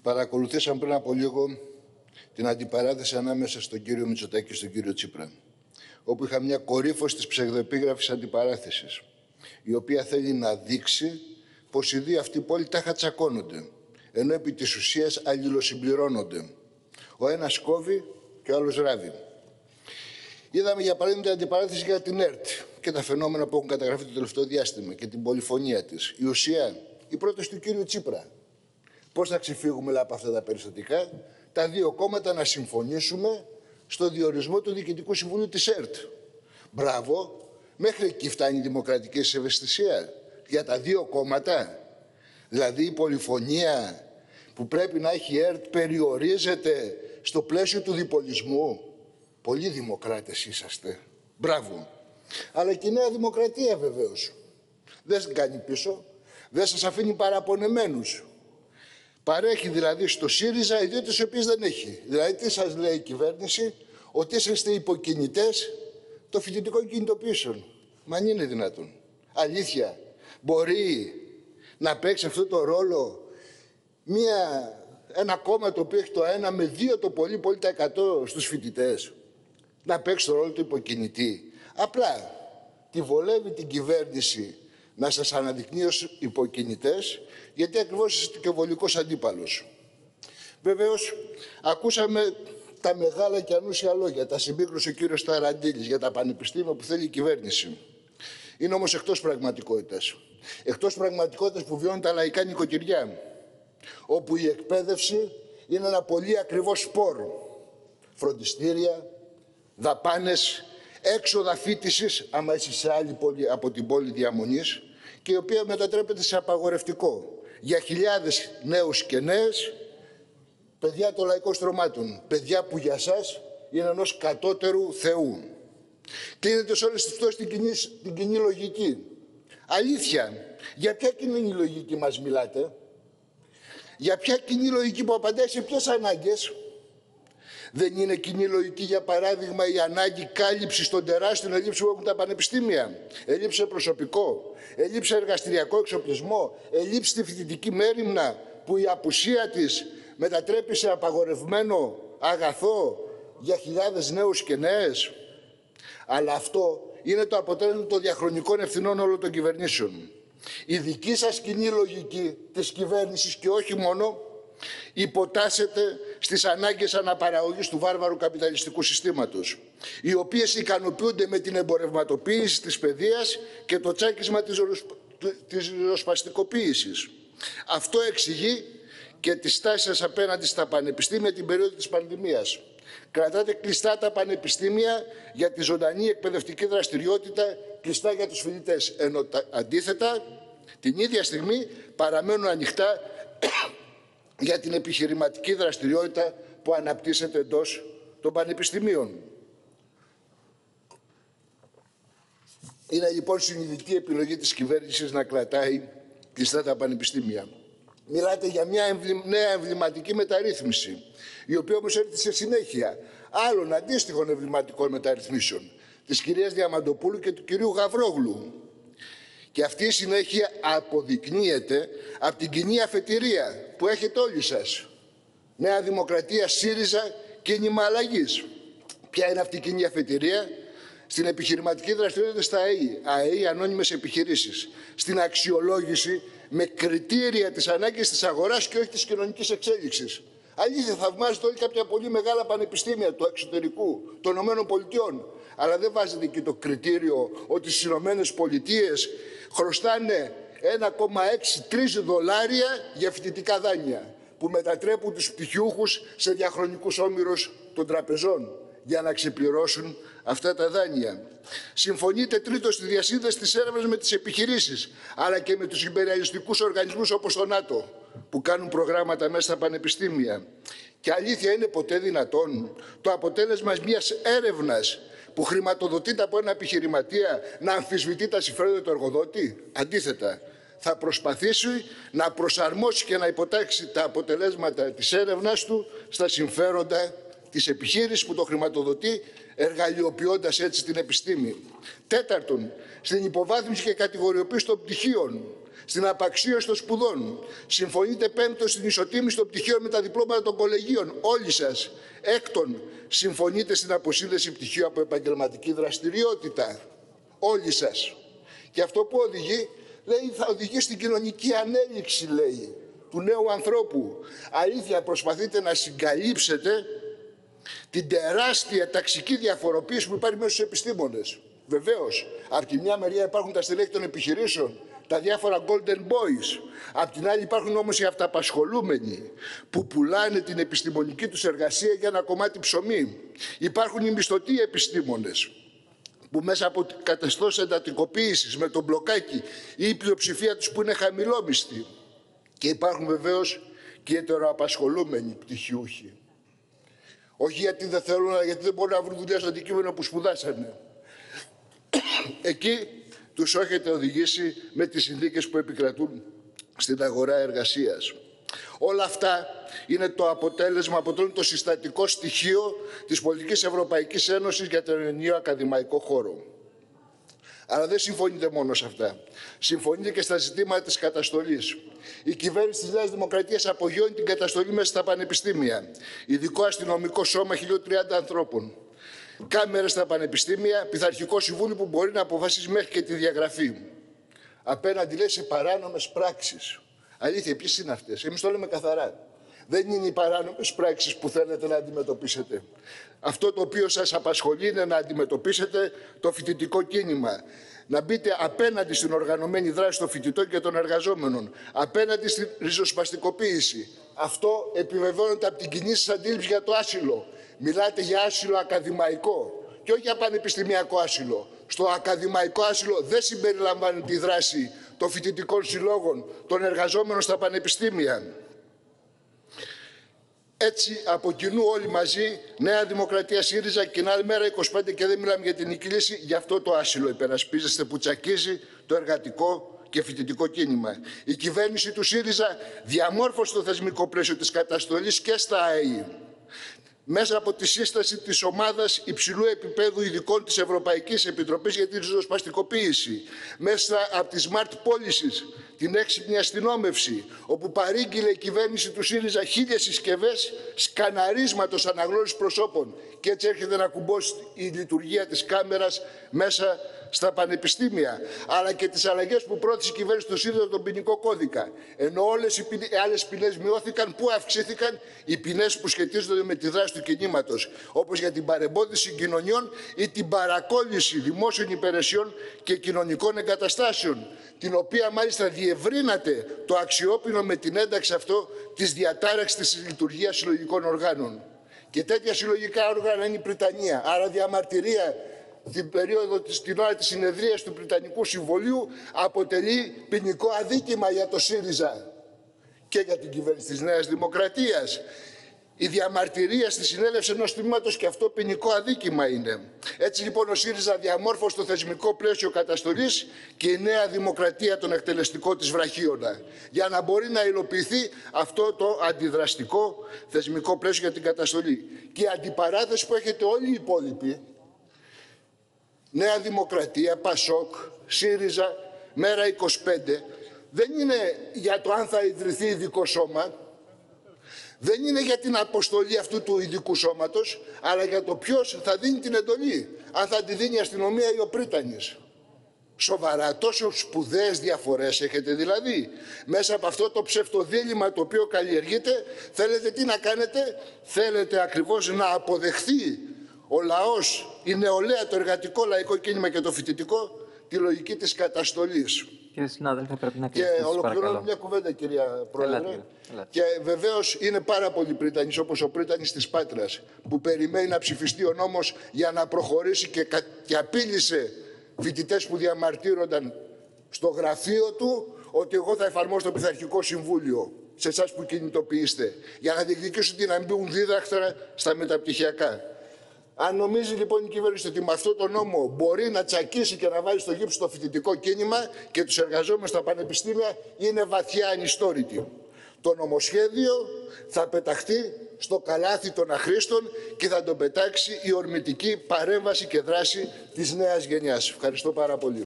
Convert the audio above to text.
Παρακολουθήσαμε πριν από λίγο την αντιπαράθεση ανάμεσα στον κύριο Μητσοτάκη και στον κύριο Τσίπρα, όπου είχα μια κορύφωση της ψευδοεπίγραφης αντιπαράθεσης, η οποία θέλει να δείξει πως οι δύο αυτοί πόλοι τάχα τσακώνονται, ενώ επί της ουσίας αλληλοσυμπληρώνονται. Ο ένας κόβει και ο άλλος ράβει. Είδαμε για παράδειγμα την αντιπαράθεση για την ΕΡΤ και τα φαινόμενα που έχουν καταγραφεί το τελευταίο διάστημα και την πολυφωνία της. Η ουσία, η πρόταση του κύριου Τσίπρα. Πώς θα ξεφύγουμε από αυτά τα περιστατικά, τα δύο κόμματα να συμφωνήσουμε στο διορισμό του Διοικητικού Συμβουλίου της ΕΡΤ. Μπράβο, μέχρι εκεί φτάνει η δημοκρατική ευαισθησία για τα δύο κόμματα. Δηλαδή η πολυφωνία που πρέπει να έχει η ΕΡΤ περιορίζεται στο πλαίσιο του διπολισμού. Πολλοί δημοκράτες είσαστε. Μπράβο. Αλλά και η Νέα Δημοκρατία βεβαίως δεν κάνει πίσω, δεν σας αφήνει παραπονεμένους. Παρέχει δηλαδή στο ΣΥΡΙΖΑ ιδιότητες οι οποίες δεν έχει. Δηλαδή τι σας λέει η κυβέρνηση, ότι είσαστε υποκινητές των φοιτητικών κινητοποιήσεων. Μα αν είναι δυνατόν. Αλήθεια, μπορεί να παίξει αυτό το ρόλο ένα κόμμα το οποίο έχει το 1 με 2 το πολύ τα 100 στους φοιτητές, να παίξει το ρόλο του υποκινητή. Απλά τη βολεύει την κυβέρνηση να σας αναδεικνύει ως υποκινητές, γιατί ακριβώς είστε και βολικός αντίπαλος. Βεβαίως, ακούσαμε τα μεγάλα και ανούσια λόγια, τα συμπίκρουσε ο κύριος Ταραντήλης για τα πανεπιστήμια που θέλει η κυβέρνηση. Είναι όμως εκτός πραγματικότητας. Εκτός πραγματικότητας που βιώνουν τα λαϊκά νοικοκυριά, όπου η εκπαίδευση είναι ένα πολύ ακριβό σπόρο. Φροντιστήρια, δαπάνες, έξοδα φοίτησης, άμα είσαι σε άλλη πόλη από την πόλη διαμονής, και η οποία μετατρέπεται σε απαγορευτικό για χιλιάδες νέους και νέες, παιδιά των λαϊκών στρωμάτων, παιδιά που για σας είναι ενός κατώτερου Θεού. Κλείνεται σε όλες τις πτώσεις την κοινή λογική. Αλήθεια, για ποια κοινή λογική μας μιλάτε? Για ποια κοινή λογική που απαντάει σε ποιες ανάγκες? Δεν είναι κοινή λογική, για παράδειγμα, η ανάγκη κάλυψης των τεράστιων ελλείψεων που έχουν τα πανεπιστήμια? Ελλείψη σε προσωπικό, ελλείψη σε εργαστηριακό εξοπλισμό, ελλείψη στη φοιτητική μέριμνα που η απουσία της μετατρέπει σε απαγορευμένο αγαθό για χιλιάδες νέους και νέες. Αλλά αυτό είναι το αποτέλεσμα των διαχρονικών ευθυνών όλων των κυβερνήσεων. Η δική σας κοινή λογική της κυβέρνησης και όχι μόνο υποτάσσεται στις ανάγκες αναπαραγωγής του βάρβαρου καπιταλιστικού συστήματος, οι οποίες ικανοποιούνται με την εμπορευματοποίηση της παιδείας και το τσάκισμα της ριζοσπαστικοποίησης. Αυτό εξηγεί και τη στάση σας απέναντι στα πανεπιστήμια την περίοδο της πανδημίας. Κρατάτε κλειστά τα πανεπιστήμια για τη ζωντανή εκπαιδευτική δραστηριότητα, κλειστά για τους φοιτητές, ενώ αντίθετα την ίδια στιγμή παραμένουν ανοιχτά για την επιχειρηματική δραστηριότητα που αναπτύσσεται εντός των πανεπιστημίων. Είναι λοιπόν συνειδητή επιλογή της κυβέρνησης να κρατάει κλειστά τα πανεπιστήμια. Μιλάτε για μια νέα εμβληματική μεταρρύθμιση, η οποία όμως έρχεται σε συνέχεια άλλων αντίστοιχων εμβληματικών μεταρρυθμίσεων, της κυρίας Διαμαντοπούλου και του κυρίου Γαβρόγλου. Και αυτή η συνέχεια αποδεικνύεται από την κοινή αφετηρία που έχετε όλοι σας. Νέα Δημοκρατία, ΣΥΡΙΖΑ, κίνημα αλλαγής. Ποια είναι αυτή η κοινή αφετηρία? Στην επιχειρηματική δραστηριότητα στα ΑΕΗ, ανώνυμες επιχειρήσεις. Στην αξιολόγηση με κριτήρια της ανάγκης της αγοράς και όχι της κοινωνικής εξέλιξης. Αλήθεια, θαυμάζετε όλοι κάποια πολύ μεγάλα πανεπιστήμια του εξωτερικού, των ΗΠΑ. Αλλά δεν βάζετε εκεί το κριτήριο ότι στις ΗΠΑ χρωστάνε 1,63 δολάρια για φοιτητικά δάνεια, που μετατρέπουν τους πτυχιούχους σε διαχρονικούς όμηρους των τραπεζών για να ξεπληρώσουν αυτά τα δάνεια. Συμφωνείτε τρίτο στη διασύνδεση της έρευνας με τις επιχειρήσεις, αλλά και με τους υπεριαλιστικούς οργανισμούς όπως το ΝΑΤΟ, που κάνουν προγράμματα μέσα στα πανεπιστήμια. Και αλήθεια, είναι ποτέ δυνατόν το αποτέλεσμα μιας έρευνας που χρηματοδοτείται από ένα επιχειρηματία να αμφισβητεί τα συμφέροντα του εργοδότη? Αντίθετα, θα προσπαθήσει να προσαρμόσει και να υποτάξει τα αποτελέσματα της έρευνας του στα συμφέροντα της επιχείρησης που το χρηματοδοτεί, εργαλειοποιώντας έτσι την επιστήμη. Τέταρτον, στην υποβάθμιση και κατηγοριοποίηση των πτυχίων στην απαξίωση των σπουδών. Συμφωνείτε πέμπτον στην ισοτίμηση των πτυχίων με τα διπλώματα των κολεγίων. Όλοι σας. Έκτον, συμφωνείτε στην αποσύνδεση πτυχίου από επαγγελματική δραστηριότητα. Όλοι σας. Και αυτό που οδηγεί, λέει, θα οδηγεί στην κοινωνική ανέλυξη, λέει, του νέου ανθρώπου. Αλήθεια, προσπαθείτε να συγκαλύψετε την τεράστια ταξική διαφοροποίηση που υπάρχει μέσα στους επιστήμονες. Βεβαίως, από τη μια μεριά υπάρχουν τα στελέχη των επιχειρήσεων, τα διάφορα golden boys. Απ' την άλλη υπάρχουν όμως οι αυταπασχολούμενοι που πουλάνε την επιστημονική τους εργασία για ένα κομμάτι ψωμί. Υπάρχουν οι μισθωτοί επιστήμονες που μέσα από την καθεστώς εντατικοποίησης με τον μπλοκάκι ή η πλειοψηφία τους που είναι χαμηλόμισθοι. Και υπάρχουν βεβαίως και οι ετεροαπασχολούμενοι πτυχιούχοι. Όχι γιατί δεν θέλουν, αλλά γιατί δεν μπορούν να βρουν δουλειά στο αντικείμενο που σπουδάσανε. Εκεί τους έχετε οδηγήσει με τις συνθήκες που επικρατούν στην αγορά εργασίας. Όλα αυτά είναι το αποτέλεσμα, αποτελούν το συστατικό στοιχείο της πολιτικής Ευρωπαϊκής Ένωσης για τον ενιαίο ακαδημαϊκό χώρο. Αλλά δεν συμφωνείτε μόνο σε αυτά. Συμφωνείτε και στα ζητήματα της καταστολής. Η κυβέρνηση της Νέας Δημοκρατίας απογειώνει την καταστολή μέσα στα πανεπιστήμια. Ειδικό αστυνομικό σώμα 1030 ανθρώπων. Κάμερες στα πανεπιστήμια, πειθαρχικό συμβούλιο που μπορεί να αποφασίσει μέχρι και τη διαγραφή. Απέναντι, λέει, σε παράνομες πράξεις. Αλήθεια, ποιες είναι αυτές? Εμείς το λέμε καθαρά. Δεν είναι οι παράνομες πράξεις που θέλετε να αντιμετωπίσετε. Αυτό το οποίο σας απασχολεί είναι να αντιμετωπίσετε το φοιτητικό κίνημα. Να μπείτε απέναντι στην οργανωμένη δράση των φοιτητών και των εργαζόμενων. Απέναντι στην ριζοσπαστικοποίηση. Αυτό επιβεβαιώνεται από την κοινή σας αντίληψη για το άσυλο. Μιλάτε για άσυλο ακαδημαϊκό και όχι για πανεπιστημιακό άσυλο. Στο ακαδημαϊκό άσυλο δεν συμπεριλαμβάνεται η δράση των φοιτητικών συλλόγων, των εργαζόμενων στα πανεπιστήμια. Έτσι, από κοινού όλοι μαζί, Νέα Δημοκρατία, ΣΥΡΙΖΑ και την άλλη μέρα 25 και δεν μιλάμε για την νική λύση, γι' αυτό το άσυλο υπερασπίζεστε που τσακίζει το εργατικό και φοιτητικό κίνημα. Η κυβέρνηση του ΣΥΡΙΖΑ διαμόρφωσε το θεσμικό πλαίσιο της καταστολής και στα ΑΕΗ. Μέσα από τη σύσταση της ομάδας υψηλού επίπεδου ειδικών της Ευρωπαϊκής Επιτροπής για τη ριζοσπαστικοποίηση, μέσα από τη Smart Policies, την έξυπνη αστυνόμευση, όπου παρήγγειλε η κυβέρνηση του ΣΥΡΙΖΑ 1000 συσκευές σκαναρίσματος αναγνώρισης προσώπων και έτσι έρχεται να κουμπώσει η λειτουργία της κάμερας μέσα στα πανεπιστήμια, αλλά και τις αλλαγές που πρόθεσε η κυβέρνηση του ΣΥΡΙΖΑ στον ποινικό κώδικα. Ενώ όλες οι άλλες ποινές μειώθηκαν, πού αυξήθηκαν? Οι ποινές που σχετίζονται με τη δράση του κινήματος, όπως για την παρεμπόδιση κοινωνιών ή την παρακόλληση δημόσιων υπηρεσιών και κοινωνικών εγκαταστάσεων, την οποία μάλιστα διευρύνατε το αξιόπινο με την ένταξη αυτό της διατάραξης της λειτουργίας συλλογικών οργάνων. Και τέτοια συλλογικά όργανα είναι η Πριτανία. Άρα διαμαρτυρία την ώρα της συνεδρίας του Πριτανικού Συμβολίου αποτελεί ποινικό αδίκημα για το ΣΥΡΙΖΑ και για την κυβέρνηση της Νέας Δημοκρατίας. Η διαμαρτυρία στη συνέλευση ενός τμήματος και αυτό ποινικό αδίκημα είναι. Έτσι λοιπόν ο ΣΥΡΙΖΑ διαμόρφωσε το θεσμικό πλαίσιο καταστολής και η Νέα Δημοκρατία τον εκτελεστικό της βραχίωνα, για να μπορεί να υλοποιηθεί αυτό το αντιδραστικό θεσμικό πλαίσιο για την καταστολή. Και η αντιπαράθεση που έχετε όλοι οι υπόλοιποι, Νέα Δημοκρατία, ΠΑΣΟΚ, ΣΥΡΙΖΑ, Μέρα 25, δεν είναι για το αν θα ιδρυθεί ειδικό σώμα, δεν είναι για την αποστολή αυτού του ειδικού σώματος, αλλά για το ποιος θα δίνει την εντολή. Αν θα τη δίνει η αστυνομία ή ο πρίτανης. Σοβαρά, τόσο σπουδαίες διαφορές έχετε δηλαδή. Μέσα από αυτό το ψευτοδίλημμα το οποίο καλλιεργείτε, θέλετε τι να κάνετε? Θέλετε ακριβώς να αποδεχθεί ο λαός, η νεολαία, το εργατικό λαϊκό κίνημα και το φοιτητικό, τη λογική της καταστολής. Κύριε συνάδελφε, πρέπει να κλείσετε. Και ολοκληρώνω μια κουβέντα, κυρία Πρόεδρε. Ελάτε. Και βεβαίως είναι πάρα πολλοί Πρίτανης, όπως ο Πρίτανης της Πάτρας, που περιμένει να ψηφιστεί ο νόμος για να προχωρήσει και απείλησε φοιτητές που διαμαρτύρονταν στο γραφείο του ότι εγώ θα εφαρμόσω το Πειθαρχικό Συμβούλιο σε εσάς που κινητοποιήσετε, για να διεκδικήσουν ότι να μπουν δίδακτρα στα μεταπτυχιακά. Αν νομίζει λοιπόν η κυβέρνηση ότι με αυτό το νόμο μπορεί να τσακίσει και να βάλει στο γύψο το φοιτητικό κίνημα και τους εργαζόμενους στα πανεπιστήμια, είναι βαθιά ανιστόρητη. Το νομοσχέδιο θα πεταχτεί στο καλάθι των αχρήστων και θα τον πετάξει η ορμητική παρέμβαση και δράση της νέας γενιάς. Ευχαριστώ πάρα πολύ.